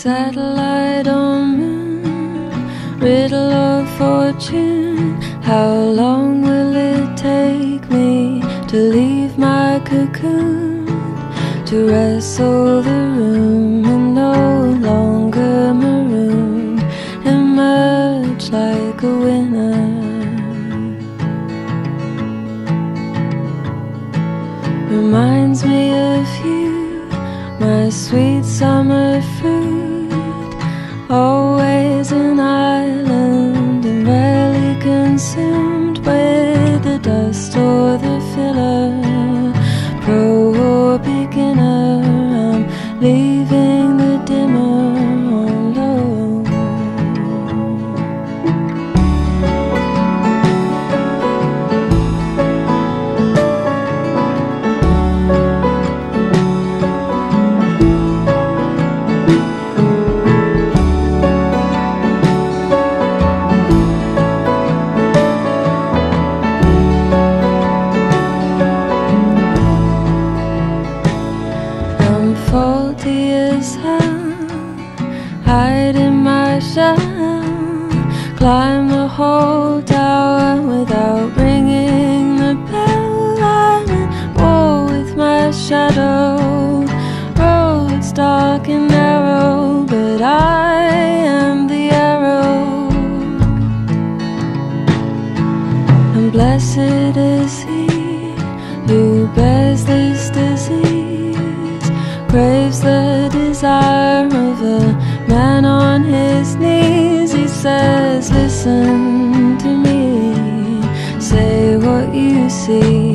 Satellite on moon, riddle of fortune. How long will it take me to leave my cocoon, to wrestle the room and no longer maroon, emerge like a winner? Reminds me of you, my sweet summer fruit, always an island and rarely consumed with the dust or the filler. Pro or beginner, I'm leaving the dimmer on low. Faulty as hell, hide in my shell, climb the whole tower without ringing the bell. I'm at war with my shadow, roads dark and narrow, but I am the arrow. And blessed is he who bears this disease, craves the desire of a man on his knees. He says, listen to me, say what you see.